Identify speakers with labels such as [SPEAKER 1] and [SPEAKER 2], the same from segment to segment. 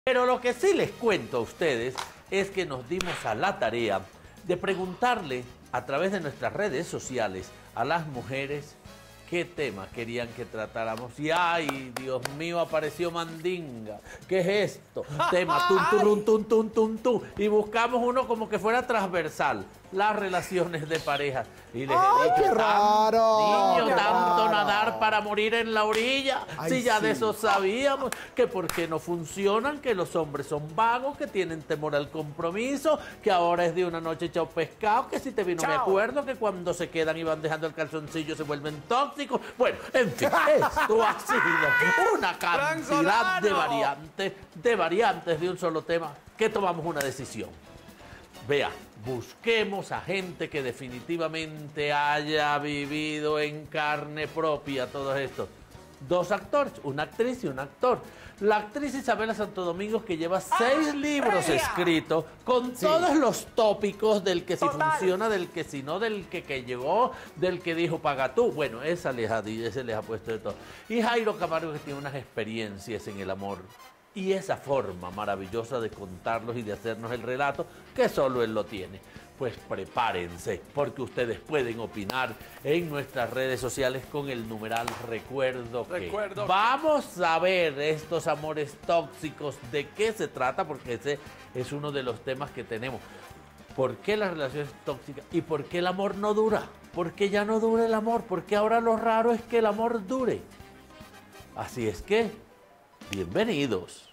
[SPEAKER 1] Pero lo que sí les cuento a ustedes es que nos dimos a la tarea de preguntarle a través de nuestras redes sociales a las mujeres qué tema querían que tratáramos. Y ¡ay, Dios mío, apareció Mandinga! ¿Qué es esto? Tema tum. Y buscamos uno como que fuera transversal. Las relaciones de pareja. Y les he dicho,
[SPEAKER 2] ¡qué raro!
[SPEAKER 1] niño,
[SPEAKER 2] ¡Qué
[SPEAKER 1] tanto
[SPEAKER 2] raro!
[SPEAKER 1] nadar para morir en la orilla.
[SPEAKER 2] Ay,
[SPEAKER 1] si ya
[SPEAKER 2] sí.
[SPEAKER 1] de eso sabíamos, que por qué no funcionan, que los hombres son vagos, que tienen temor al compromiso, que ahora es de una noche echado pescado, que si te vino me acuerdo, que cuando se quedan y van dejando el calzoncillo se vuelven tóxicos. Bueno, en fin, esto ha sido una cantidad de variantes de un solo tema que tomamos una decisión. Vea, busquemos a gente que definitivamente haya vivido en carne propia todo esto. Dos actores, una actriz y un actor. La actriz Isabela Santo Domingo, que lleva 6 libros escritos con todos los tópicos del que si funciona, del que si no, del que llegó, del que dijo paga tú. Bueno, ese les ha puesto de todo. Y Jairo Camargo, que tiene unas experiencias en el amor. Y esa forma maravillosa de contarlos y de hacernos el relato, que solo él lo tiene. Pues prepárense, porque ustedes pueden opinar en nuestras redes sociales con el numeral Recuerdo que. Vamos a ver estos amores tóxicos, de qué se trata, porque ese es uno de los temas que tenemos. ¿Por qué las relaciones tóxicas y por qué el amor no dura? ¿Por qué ya no dura el amor? Porque ahora lo raro es que el amor dure. Así es que, bienvenidos.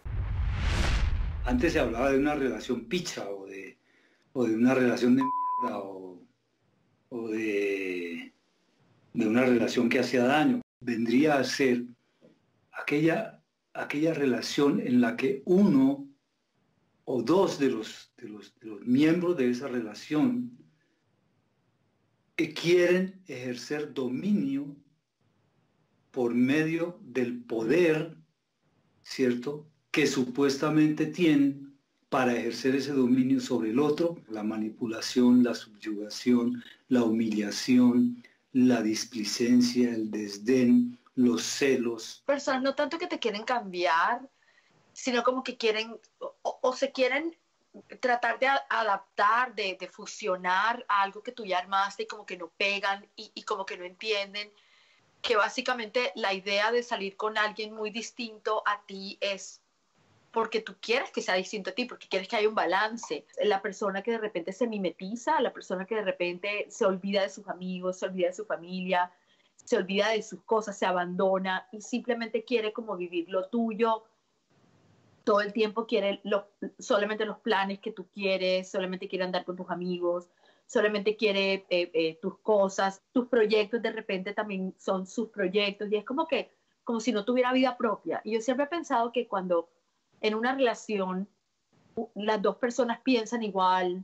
[SPEAKER 3] Antes se hablaba de una relación picha o de una relación de mierda o de una relación que hacía daño. Vendría a ser aquella relación en la que uno o dos de los miembros de esa relación quieren ejercer dominio por medio del poder, ¿cierto?, que supuestamente tienen para ejercer ese dominio sobre el otro, la manipulación, la subyugación, la humillación, la displicencia, el desdén, los celos.
[SPEAKER 4] Personas no tanto que te quieren cambiar, sino como que quieren o se quieren tratar de adaptar, de fusionar a algo que tú ya armaste y como que no pegan y como que no entienden que básicamente la idea de salir con alguien muy distinto a ti es porque tú quieres que sea distinto a ti, porque quieres que haya un balance. La persona que de repente se mimetiza, la persona que de repente se olvida de sus amigos, se olvida de su familia, se olvida de sus cosas, se abandona y simplemente quiere como vivir lo tuyo. Todo el tiempo quiere solamente los planes que tú quieres, solamente quiere andar con tus amigos, solamente quiere tus cosas, tus proyectos de repente también son sus proyectos y es como si no tuviera vida propia. Y yo siempre he pensado que cuando en una relación las dos personas piensan igual,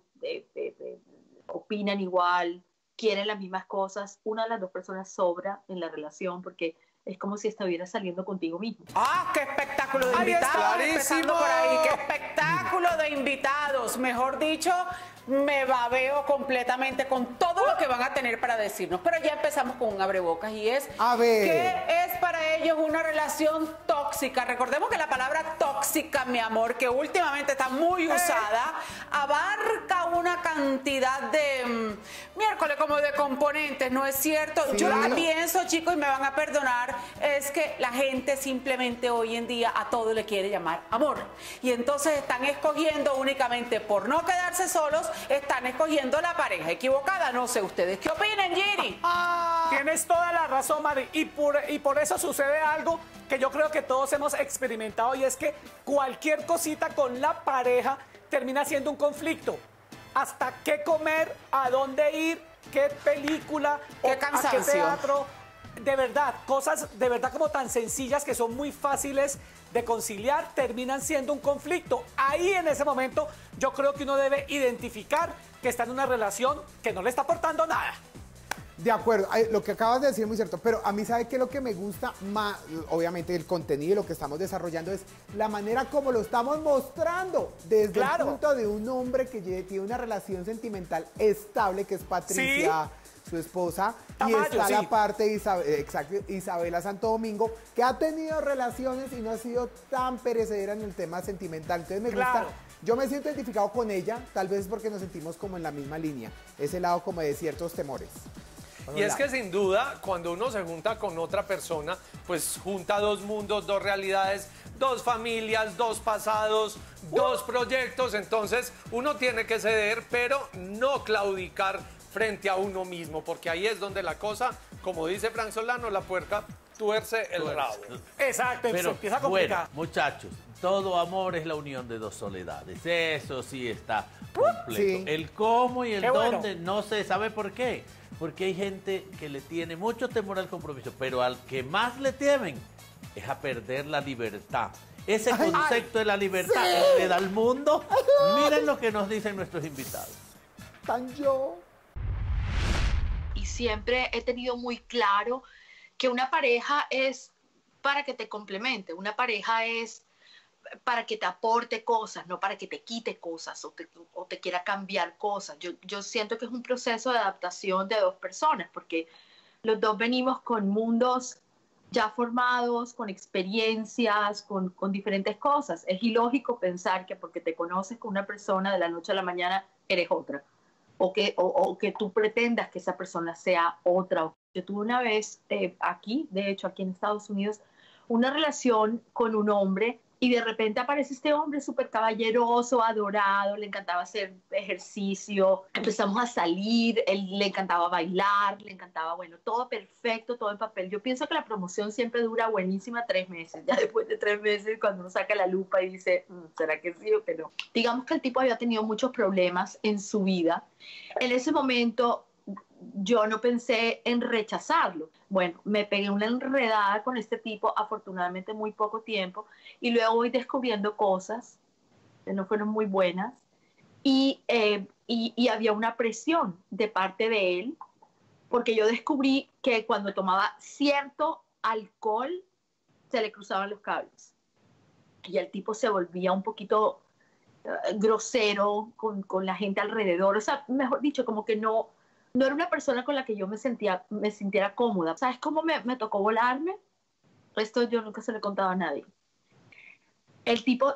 [SPEAKER 4] opinan igual, quieren las mismas cosas, una de las dos personas sobra en la relación porque es como si estuviera saliendo contigo mismo.
[SPEAKER 5] ¡Ah, qué espectáculo de invitados! Empezando por ahí, ¡qué espectáculo de invitados! Mejor dicho, me babeo completamente con todo lo que van a tener para decirnos. Pero ya empezamos con un abrebocas y es, ¿qué es para ellos una relación tóxica? Recordemos que la palabra tóxica, mi amor, que últimamente está muy usada, abarca una cantidad de, miércoles, como de componentes, ¿no es cierto? Sí, yo lo que pienso, chicos, y me van a perdonar, es que la gente simplemente hoy en día a todo le quiere llamar amor. Y entonces están escogiendo únicamente por no quedarse solos, están escogiendo la pareja equivocada. No sé ustedes qué opinen, Giri.
[SPEAKER 6] Tienes toda la razón, Mari, y por eso sucede algo que yo creo que todos hemos experimentado y es que cualquier cosita con la pareja termina siendo un conflicto. Hasta qué comer, a dónde ir, qué película,
[SPEAKER 5] qué cansancio,
[SPEAKER 6] a qué teatro. De verdad, cosas de verdad como tan sencillas que son muy fáciles de conciliar, terminan siendo un conflicto. Ahí en ese momento yo creo que uno debe identificar que está en una relación que no le está aportando nada.
[SPEAKER 2] De acuerdo, lo que acabas de decir es muy cierto, pero a mí, ¿sabe qué? Lo que me gusta más, obviamente el contenido y lo que estamos desarrollando es la manera como lo estamos mostrando desde el punto de un hombre que tiene una relación sentimental estable, que es Patricia. su esposa, y
[SPEAKER 6] Tamayo,
[SPEAKER 2] está
[SPEAKER 6] sí.
[SPEAKER 2] la parte de Isabela Santo Domingo, que ha tenido relaciones y no ha sido tan perecedera en el tema sentimental. Entonces me
[SPEAKER 6] Claro.
[SPEAKER 2] gusta, yo me siento identificado con ella, tal vez porque nos sentimos como en la misma línea, ese lado como de ciertos temores.
[SPEAKER 7] Y es que sin duda, cuando uno se junta con otra persona, pues junta dos mundos, dos realidades, dos familias, dos pasados, dos proyectos. Entonces uno tiene que ceder, pero no claudicar frente a uno mismo, porque ahí es donde la cosa, como dice Frank Solano, la puerca tuerce el rabo.
[SPEAKER 6] Exacto, se
[SPEAKER 1] Pero
[SPEAKER 6] empieza a
[SPEAKER 1] bueno,
[SPEAKER 6] complicar.
[SPEAKER 1] muchachos, todo amor es la unión de dos soledades. Eso sí está completo.
[SPEAKER 2] Sí.
[SPEAKER 1] El cómo y el
[SPEAKER 6] Qué bueno.
[SPEAKER 1] dónde no se sabe por qué. Porque hay gente que le tiene mucho temor al compromiso, pero al que más le temen es a perder la libertad. Ese concepto de la libertad que le da al mundo. Miren lo que nos dicen nuestros invitados.
[SPEAKER 2] Tan yo.
[SPEAKER 4] Y siempre he tenido muy claro que una pareja es para que te complemente, una pareja es para que te aporte cosas, no para que te quite cosas o te quiera cambiar cosas. Yo siento que es un proceso de adaptación de dos personas, porque los dos venimos con mundos ya formados, con experiencias, con diferentes cosas. Es ilógico pensar que porque te conoces con una persona de la noche a la mañana eres otra, o que tú pretendas que esa persona sea otra. Yo tuve una vez aquí, de hecho aquí en Estados Unidos, una relación con un hombre y de repente aparece este hombre súper caballeroso, adorado, le encantaba hacer ejercicio, empezamos a salir, él le encantaba bailar, le encantaba, bueno, todo perfecto, todo en papel. Yo pienso que la promoción siempre dura buenísima 3 meses, ya después de 3 meses cuando uno saca la lupa y dice, ¿será que sí o que no? Digamos que el tipo había tenido muchos problemas en su vida. En ese momento yo no pensé en rechazarlo. Bueno, me pegué una enredada con este tipo, afortunadamente muy poco tiempo, y luego voy descubriendo cosas que no fueron muy buenas, y había una presión de parte de él, porque yo descubrí que cuando tomaba cierto alcohol se le cruzaban los cables, y el tipo se volvía un poquito grosero con la gente alrededor, o sea, mejor dicho, como que no era una persona con la que yo me sintiera cómoda. ¿Sabes cómo me tocó volarme? Esto yo nunca se lo he contado a nadie. El tipo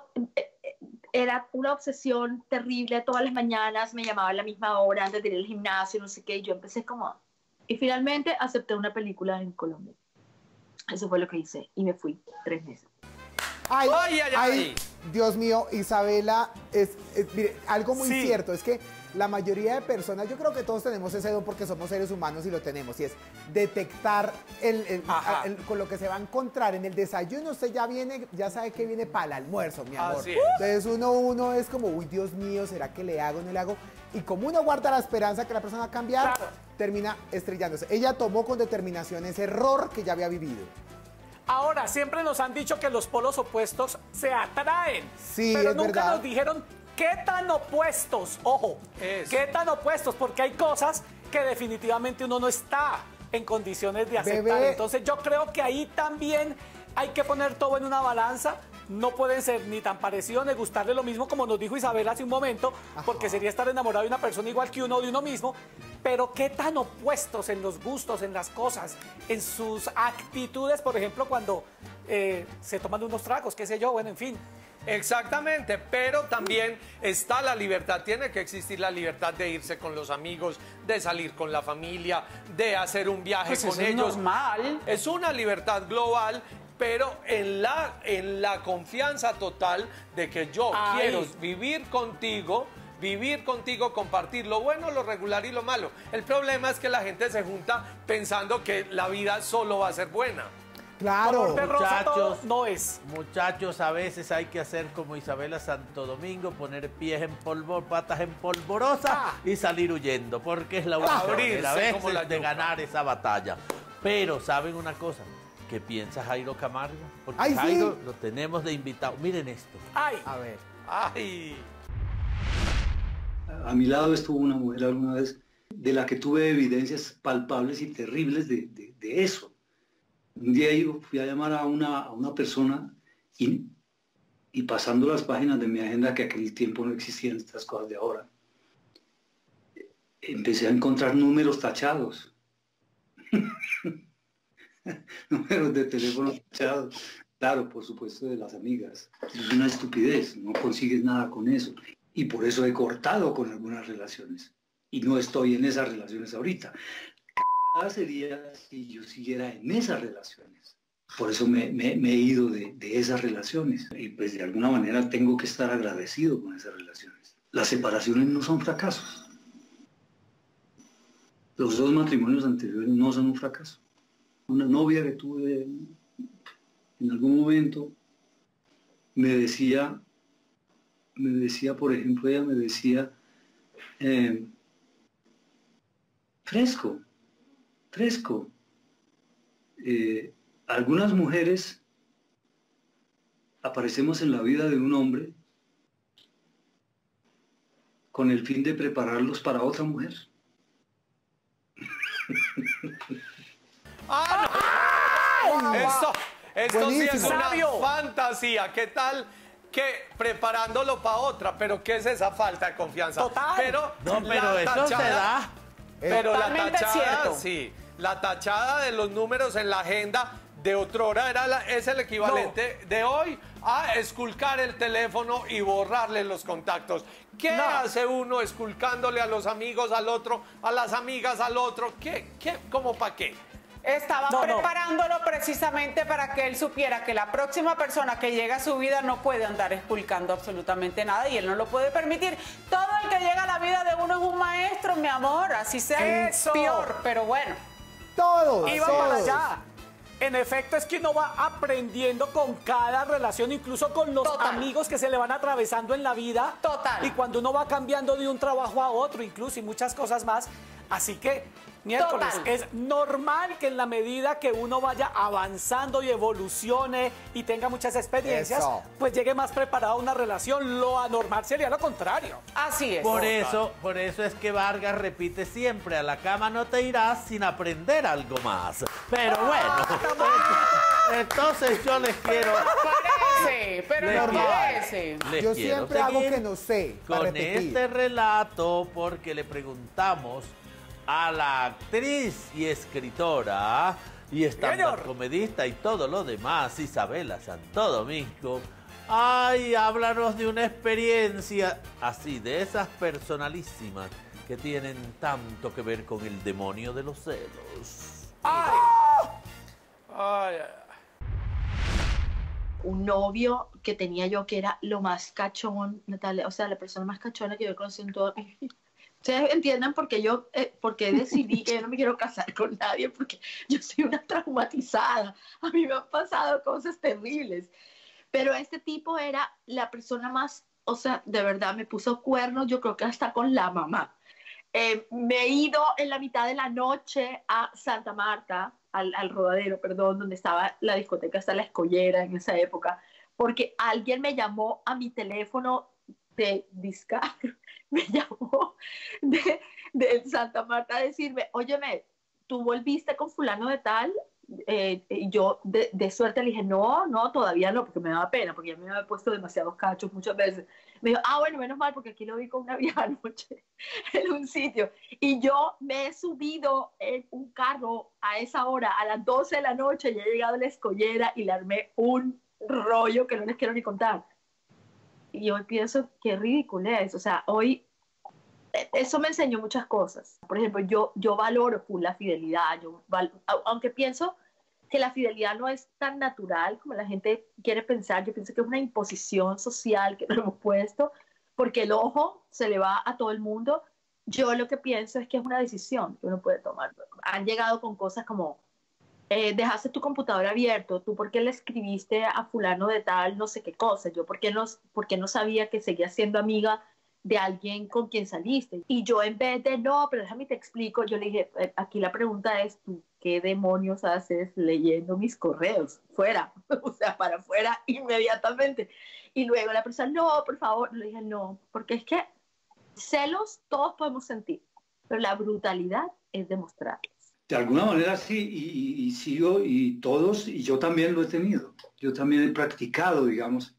[SPEAKER 4] era una obsesión terrible. Todas las mañanas me llamaba a la misma hora antes de ir al gimnasio, no sé qué. Y yo empecé como... Y finalmente acepté una película en Colombia. Eso fue lo que hice. Y me fui 3 meses.
[SPEAKER 2] Ay,
[SPEAKER 7] Ay, ay, ay.
[SPEAKER 2] Dios mío, Isabela, mire, algo muy
[SPEAKER 6] Sí.
[SPEAKER 2] cierto, es que la mayoría de personas, yo creo que todos tenemos ese don porque somos seres humanos y lo tenemos, y es detectar con lo que se va a encontrar en el desayuno. Usted ya sabe que viene para el almuerzo, mi amor.
[SPEAKER 7] Así es.
[SPEAKER 2] Entonces uno es como, uy, Dios mío, ¿será que le hago o no le hago? Y como uno guarda la esperanza que la persona va a cambiar,
[SPEAKER 6] Claro.
[SPEAKER 2] termina estrellándose. Ella tomó con determinación ese error que ya había vivido.
[SPEAKER 6] Ahora, siempre nos han dicho que los polos opuestos se atraen.
[SPEAKER 2] Sí,
[SPEAKER 6] pero
[SPEAKER 2] es
[SPEAKER 6] nunca
[SPEAKER 2] verdad.
[SPEAKER 6] nos dijeron qué tan opuestos. Ojo,
[SPEAKER 7] Eso.
[SPEAKER 6] qué tan opuestos, porque hay cosas que definitivamente uno no está en condiciones de aceptar.
[SPEAKER 2] Bebé.
[SPEAKER 6] Entonces yo creo que ahí también hay que poner todo en una balanza. No pueden ser ni tan parecidos ni gustarle lo mismo, como nos dijo Isabel hace un momento, porque sería estar enamorado de una persona igual que uno de uno mismo, pero qué tan opuestos en los gustos, en las cosas, en sus actitudes, por ejemplo, cuando se toman unos tragos, qué sé yo, bueno, en fin.
[SPEAKER 7] Exactamente, pero también está la libertad, tiene que existir la libertad de irse con los amigos, de salir con la familia, de hacer un viaje
[SPEAKER 5] Pues
[SPEAKER 7] con
[SPEAKER 5] eso es
[SPEAKER 7] ellos.
[SPEAKER 5] normal.
[SPEAKER 7] Es una libertad global, pero en la confianza total de que yo
[SPEAKER 6] Ay.
[SPEAKER 7] quiero vivir contigo, compartir lo bueno, lo regular y lo malo. El problema es que la gente se junta pensando que la vida solo va a ser buena.
[SPEAKER 2] Claro.
[SPEAKER 6] Color de rosa todo
[SPEAKER 1] Muchachos.
[SPEAKER 6] no es.
[SPEAKER 1] Muchachos, a veces hay que hacer como Isabela Santo Domingo, poner pies en polvo, patas en polvorosa y salir huyendo, porque es la única
[SPEAKER 7] Abrirse
[SPEAKER 1] manera a veces
[SPEAKER 7] como la
[SPEAKER 1] de
[SPEAKER 7] yuca.
[SPEAKER 1] ganar esa batalla. Pero, ¿saben una cosa? ¿Qué piensa Jairo Camargo? Porque
[SPEAKER 2] Ay, sí.
[SPEAKER 1] Jairo lo tenemos de invitado. Miren esto.
[SPEAKER 6] Ay,
[SPEAKER 2] A ver.
[SPEAKER 7] Ay,
[SPEAKER 3] A mi lado estuvo una mujer alguna vez de la que tuve evidencias palpables y terribles de eso. Un día yo fui a llamar a una persona y pasando las páginas de mi agenda, que aquel tiempo no existían estas cosas de ahora, empecé a encontrar números tachados. Números de teléfono tachados. Claro, por supuesto, de las amigas. Es una estupidez, no consigues nada con eso. Y por eso he cortado con algunas relaciones. Y no estoy en esas relaciones ahorita. Cada sería si yo siguiera en esas relaciones. Por eso me he ido de esas relaciones. Y pues de alguna manera tengo que estar agradecido con esas relaciones. Las separaciones no son fracasos. Los 2 matrimonios anteriores no son un fracaso. Una novia que tuve en algún momento me decía, por ejemplo, ella me decía, fresco. Algunas mujeres aparecemos en la vida de un hombre con el fin de prepararlos para otra mujer.
[SPEAKER 7] Esto sí es una
[SPEAKER 6] Sabio.
[SPEAKER 7] fantasía. ¿Qué tal que preparándolo para otra? Pero ¿qué es esa falta de confianza?
[SPEAKER 6] Total.
[SPEAKER 7] Pero
[SPEAKER 1] pero eso se da.
[SPEAKER 7] Pero la
[SPEAKER 5] Totalmente
[SPEAKER 7] tachada,
[SPEAKER 5] cierto.
[SPEAKER 7] sí, la tachada de los números en la agenda de otrora es el equivalente de hoy a esculcar el teléfono y borrarle los contactos. ¿Qué hace uno esculcándole a los amigos al otro, a las amigas al otro? ¿Cómo para qué?
[SPEAKER 5] Estaba preparándolo precisamente para que él supiera que la próxima persona que llega a su vida no puede andar esculcando absolutamente nada y él no lo puede permitir. Todo el que llega a la vida de uno es un maestro, mi amor, así sea
[SPEAKER 6] Eso.
[SPEAKER 5] peor, pero bueno.
[SPEAKER 2] Todos.
[SPEAKER 6] Iba
[SPEAKER 2] todos.
[SPEAKER 6] para allá. En efecto, es que uno va aprendiendo con cada relación, incluso con los
[SPEAKER 5] Total.
[SPEAKER 6] amigos que se le van atravesando en la vida.
[SPEAKER 5] Total.
[SPEAKER 6] Y cuando uno va cambiando de un trabajo a otro, incluso, y muchas cosas más. Así que, miércoles,
[SPEAKER 5] Total.
[SPEAKER 6] es normal que en la medida que uno vaya avanzando y evolucione y tenga muchas experiencias,
[SPEAKER 2] Eso.
[SPEAKER 6] pues llegue más preparado a una relación. Lo anormal sería lo contrario.
[SPEAKER 5] Así es.
[SPEAKER 1] Por eso es que Vargas repite siempre, a la cama no te irás sin aprender algo más. Pero bueno, entonces yo les quiero...
[SPEAKER 5] Parece, pero
[SPEAKER 1] Les
[SPEAKER 5] no
[SPEAKER 1] quiero-
[SPEAKER 5] parece.
[SPEAKER 1] les
[SPEAKER 2] Yo
[SPEAKER 1] quiero
[SPEAKER 2] siempre hago
[SPEAKER 1] seguir
[SPEAKER 2] que no sé. Para
[SPEAKER 1] con
[SPEAKER 2] repetir.
[SPEAKER 1] este relato porque le preguntamos a la actriz y escritora y
[SPEAKER 6] Señor.
[SPEAKER 1] comedista y todo lo demás, Isabela Santo Domingo. Ay, háblanos de una experiencia así, de esas personalísimas que tienen tanto que ver con el demonio de los celos.
[SPEAKER 4] Un novio que tenía yo que era lo más cachón, Natalia, o sea, la persona más cachona que yo conocí en todo. Ustedes entiendan por qué decidí que yo no me quiero casar con nadie, porque yo soy una traumatizada. A mí me han pasado cosas terribles. Pero este tipo era la persona más, o sea, de verdad me puso cuernos, yo creo que hasta con la mamá. Me he ido en la mitad de la noche a Santa Marta, al Rodadero, perdón, donde estaba la discoteca hasta La Escollera en esa época, porque alguien me llamó a mi teléfono de Discar, me llamó de Santa Marta a decirme, óyeme, ¿tú volviste con fulano de tal? Y yo de suerte le dije, no, todavía no, porque me daba pena, porque ya me había puesto demasiados cachos muchas veces. Me dijo, bueno, menos mal, porque aquí lo vi con una vieja anoche en un sitio. Y yo me he subido en un carro a esa hora, a las 12 de la noche, y he llegado a La Escollera y le armé un rollo que no les quiero ni contar. Y hoy pienso, qué ridículo es. O sea, hoy eso me enseñó muchas cosas. Por ejemplo, yo valoro full la fidelidad. Aunque pienso que la fidelidad no es tan natural como la gente quiere pensar. Yo pienso que es una imposición social que nos hemos puesto porque el ojo se le va a todo el mundo. Yo lo que pienso es que es una decisión que uno puede tomar. Han llegado con cosas como dejaste tu computador abierto, tú por qué le escribiste a fulano de tal no sé qué cosa, yo por qué no sabía que seguías siendo amiga de alguien con quien saliste. Y yo en vez de, no, pero déjame te explico, yo le dije, aquí la pregunta es, ¿tú qué demonios haces leyendo mis correos? Fuera, o sea, para afuera inmediatamente. Y luego la persona, no, por favor, le dije, no, porque es que celos todos podemos sentir, pero la brutalidad es demostrarlos.
[SPEAKER 3] De alguna manera sí, y sigo, y todos, y yo también lo he tenido. Yo también he practicado, digamos,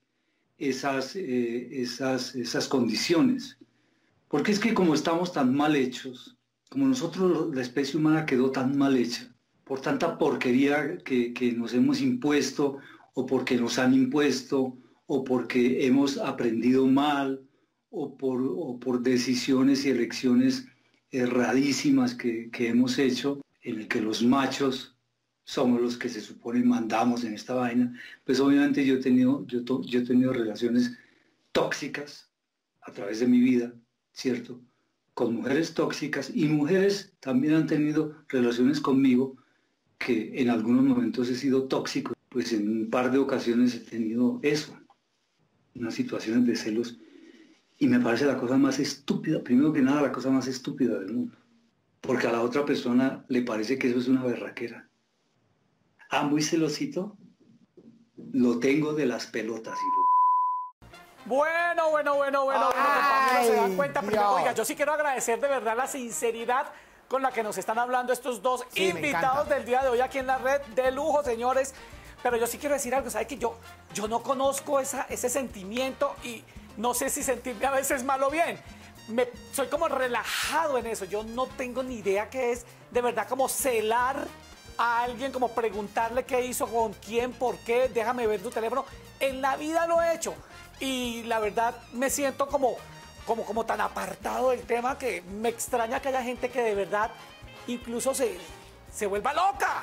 [SPEAKER 3] esas condiciones. Porque es que como estamos tan mal hechos, como nosotros, la especie humana quedó tan mal hecha, por tanta porquería que nos hemos impuesto, o porque nos han impuesto, o porque hemos aprendido mal, o por decisiones y elecciones erradísimas que hemos hecho, en el que los machos somos los que se supone mandamos en esta vaina, pues obviamente yo he tenido relaciones tóxicas a través de mi vida, ¿cierto? Con mujeres tóxicas, y mujeres también han tenido relaciones conmigo que en algunos momentos he sido tóxico, pues en un par de ocasiones he tenido eso, unas situaciones de celos, y me parece la cosa más estúpida, primero que nada la cosa más estúpida del mundo, porque a la otra persona le parece que eso es una berraquera. Ah, muy celosito, lo tengo de las pelotas.
[SPEAKER 6] Bueno, compañeros, se dan cuenta. Primero, oiga, yo sí quiero agradecer de verdad la sinceridad con la que nos están hablando estos dos invitados del día de hoy aquí en la red, de lujo, señores. Pero yo sí quiero decir algo, ¿sabe? Que yo no conozco ese sentimiento, y no sé si sentirme a veces mal o bien. Soy como relajado en eso, yo no tengo ni idea qué es de verdad como celar a alguien, como preguntarle qué hizo, con quién, por qué, déjame ver tu teléfono. En la vida lo he hecho, y la verdad me siento como tan apartado del tema, que me extraña que haya gente que de verdad incluso se vuelva loca.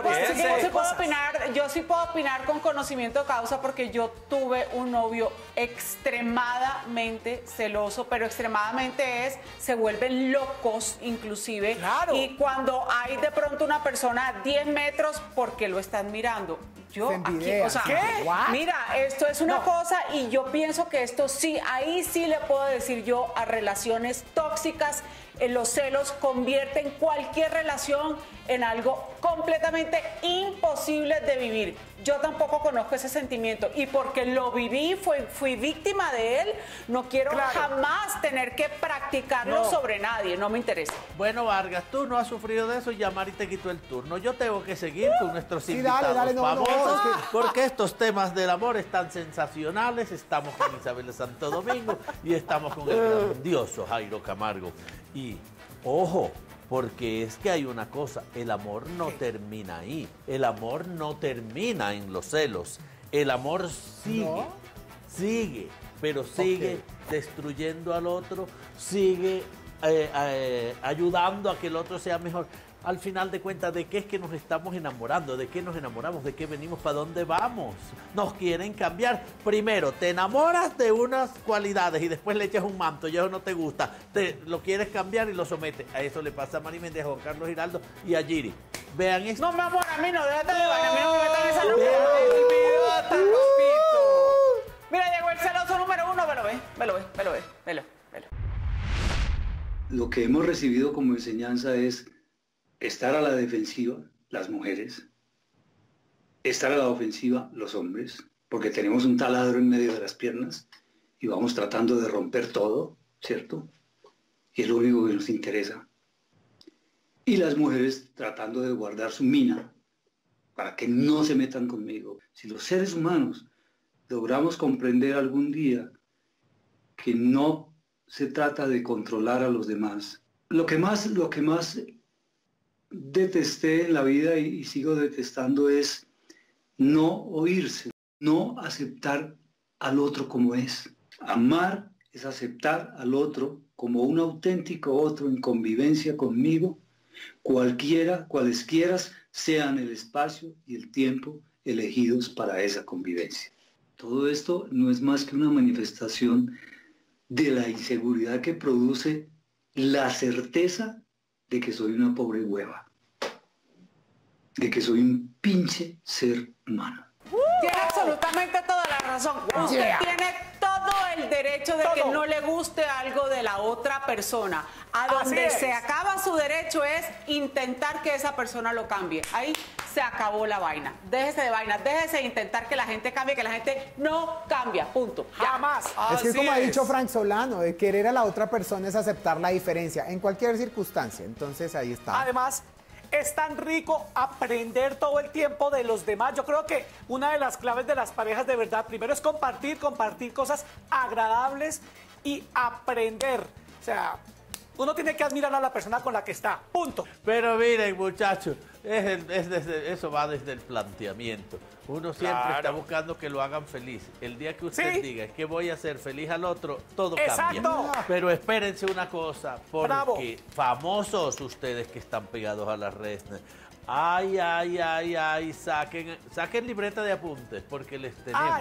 [SPEAKER 5] Yo sí puedo opinar con conocimiento de causa, porque yo tuve un novio extremadamente celoso, pero extremadamente se vuelven locos inclusive.
[SPEAKER 6] Claro.
[SPEAKER 5] Y cuando hay de pronto una persona a 10 metros, porque lo están mirando. Yo aquí, o sea,
[SPEAKER 6] ¿qué?
[SPEAKER 5] Mira, esto es una cosa, y yo pienso que esto sí, ahí sí le puedo decir yo a relaciones tóxicas. Los celos convierten cualquier relación en algo completamente imposible de vivir. Yo tampoco conozco ese sentimiento, y porque lo viví, fui víctima de él, no quiero jamás tener que practicarlo sobre nadie, no me interesa.
[SPEAKER 1] Bueno, Vargas, tú no has sufrido de eso, y Yamari te quitó el turno. Yo tengo que seguir con nuestros invitados famosos, porque estos temas del amor están sensacionales. Estamos con Isabel de Santo Domingo y estamos con el grandioso Jairo Camargo. Y, ojo, porque es que hay una cosa, el amor no termina ahí, el amor no termina en los celos, el amor sigue, pero sigue destruyendo al otro, sigue ayudando a que el otro sea mejor. Al final de cuentas, ¿de qué es que nos estamos enamorando? ¿De qué nos enamoramos? ¿De qué venimos? ¿Para dónde vamos? Nos quieren cambiar. Primero, te enamoras de unas cualidades y después le echas un manto y eso no te gusta. Lo quieres cambiar y lo sometes. A eso le pasa a Mari Méndez, a Juan Carlos Giraldo y a Giri. Vean esto.
[SPEAKER 5] No, mi amor, a mí no, déjate de vaina, a mí no me metan esa Mira, llegó el celoso número 1, velo.
[SPEAKER 3] Lo que hemos recibido como enseñanza es estar a la defensiva, las mujeres, estar a la ofensiva, los hombres, porque tenemos un taladro en medio de las piernas y vamos tratando de romper todo, ¿cierto? Y es lo único que nos interesa. Y las mujeres tratando de guardar su mina para que no se metan conmigo. Si los seres humanos logramos comprender algún día que no se trata de controlar a los demás, lo que más detesté en la vida y sigo detestando es no oírse, no aceptar al otro como es. Amar es aceptar al otro como un auténtico otro en convivencia conmigo, cualesquiera sean el espacio y el tiempo elegidos para esa convivencia. Todo esto no es más que una manifestación de la inseguridad que produce la certeza de que soy una pobre hueva, de que soy un pinche ser humano.
[SPEAKER 5] Tiene absolutamente toda la razón. Usted tiene todo el derecho de que no le guste algo de la otra persona. A donde se acaba su derecho es intentar que esa persona lo cambie. Ahí se acabó la vaina. Déjese de vaina, déjese de intentar que la gente cambie, que la gente no cambia, punto.
[SPEAKER 6] Jamás.
[SPEAKER 2] Es que como ha dicho Frank Solano, de querer a la otra persona es aceptar la diferencia en cualquier circunstancia. Entonces ahí está.
[SPEAKER 6] Además, es tan rico aprender todo el tiempo de los demás. Yo creo que una de las claves de las parejas de verdad, primero es compartir cosas agradables y aprender. O sea, Uno tiene que admirar a la persona con la que está, punto.
[SPEAKER 1] Pero miren, muchachos, eso va desde el planteamiento. Uno siempre está buscando que lo hagan feliz. El día que usted diga que voy a hacer feliz al otro, todo cambia. Pero espérense una cosa, porque famosos ustedes que están pegados a las redes, ay, saquen libreta de apuntes, porque les tenemos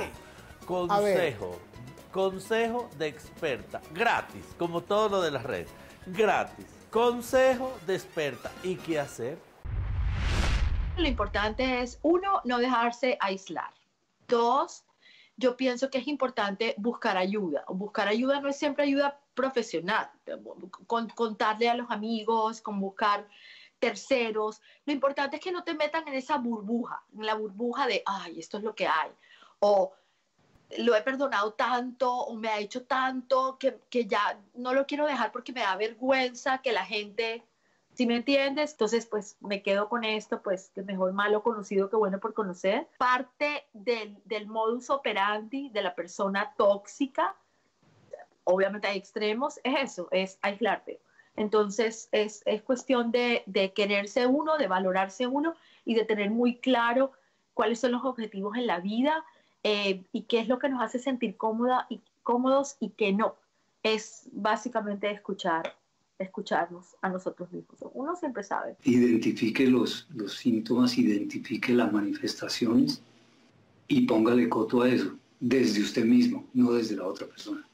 [SPEAKER 1] consejo de experta, gratis, como todo lo de las redes, gratis, consejo de experta. ¿Y qué hacer?
[SPEAKER 4] Lo importante es, 1, no dejarse aislar. 2, yo pienso que es importante buscar ayuda. Buscar ayuda no es siempre ayuda profesional, contarle a los amigos, con buscar terceros. Lo importante es que no te metan en esa burbuja, en la burbuja de, ay, esto es lo que hay, o lo he perdonado tanto, o me ha hecho tanto, que ya no lo quiero dejar porque me da vergüenza que la gente, ¿sí me entiendes? Entonces, pues, me quedo con esto, pues, que mejor malo conocido que bueno por conocer. Parte del modus operandi de la persona tóxica, obviamente hay extremos, es eso, es aislarte. Entonces, es cuestión de quererse uno, de valorarse uno y de tener muy claro cuáles son los objetivos en la vida y qué es lo que nos hace sentir cómodos y qué no. Es básicamente escucharnos a nosotros mismos. Uno siempre sabe.
[SPEAKER 3] Identifique los síntomas, identifique las manifestaciones y póngale coto a eso, desde usted mismo, no desde la otra persona.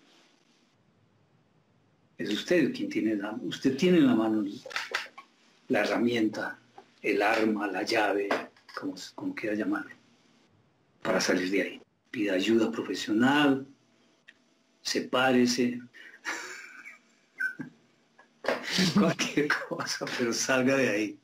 [SPEAKER 3] Es usted quien usted tiene en la mano la herramienta, el arma, la llave, como quiera llamarlo, para salir de ahí. Pida ayuda profesional, sepárese, cualquier cosa, pero salga de ahí.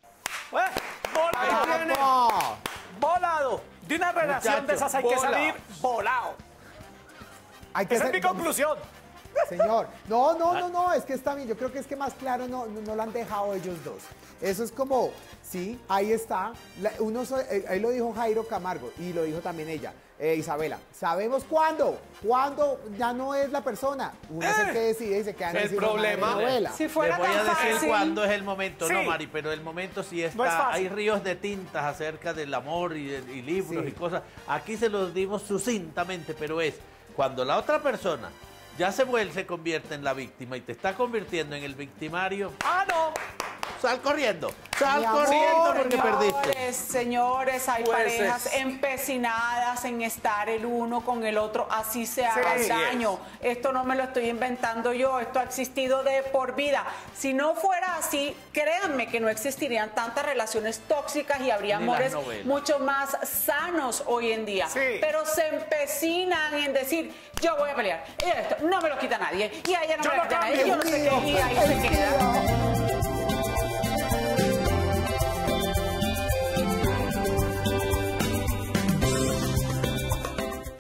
[SPEAKER 6] ¡Volado! ¡Volado! De una relación de esas hay que salir volado. Esa es mi conclusión.
[SPEAKER 2] Señor, no, es que está bien, yo creo que es que más claro no lo han dejado ellos dos. Eso es como, sí, ahí está, ahí lo dijo Jairo Camargo y lo dijo también ella, Isabela, sabemos cuándo ya no es la persona, uno es el que decide y se queda en
[SPEAKER 7] el problema.
[SPEAKER 5] Si fuera
[SPEAKER 1] Les voy a
[SPEAKER 5] tan
[SPEAKER 1] decir
[SPEAKER 5] fácil.
[SPEAKER 1] cuándo es el momento,
[SPEAKER 6] Sí.
[SPEAKER 1] no, Mari, pero el momento sí está,
[SPEAKER 6] No es fácil.
[SPEAKER 1] hay ríos de tintas acerca del amor y libros y cosas, aquí se los dimos sucintamente, pero es cuando la otra persona ya se convierte en la víctima y te está convirtiendo en el victimario.
[SPEAKER 6] ¡Ah, no!
[SPEAKER 1] Sal corriendo
[SPEAKER 2] Mi amor,
[SPEAKER 1] porque perdiste.
[SPEAKER 5] Señores, hay
[SPEAKER 7] Pues
[SPEAKER 5] parejas empecinadas en estar el uno con el otro, así se haga el daño. Esto no me lo estoy inventando yo, esto ha existido de por vida. Si no fuera así, créanme que no existirían tantas relaciones tóxicas y habría
[SPEAKER 1] Ni las
[SPEAKER 5] amores
[SPEAKER 1] novelas.
[SPEAKER 5] mucho más sanos hoy en día.
[SPEAKER 6] Sí.
[SPEAKER 5] Pero se empecinan en decir, yo voy a pelear, y esto no me lo quita nadie, y a ella no
[SPEAKER 6] Yo
[SPEAKER 5] me lo
[SPEAKER 6] lo
[SPEAKER 5] quita nadie,
[SPEAKER 6] cambio.
[SPEAKER 5] y yo no sé qué, y ahí se queda.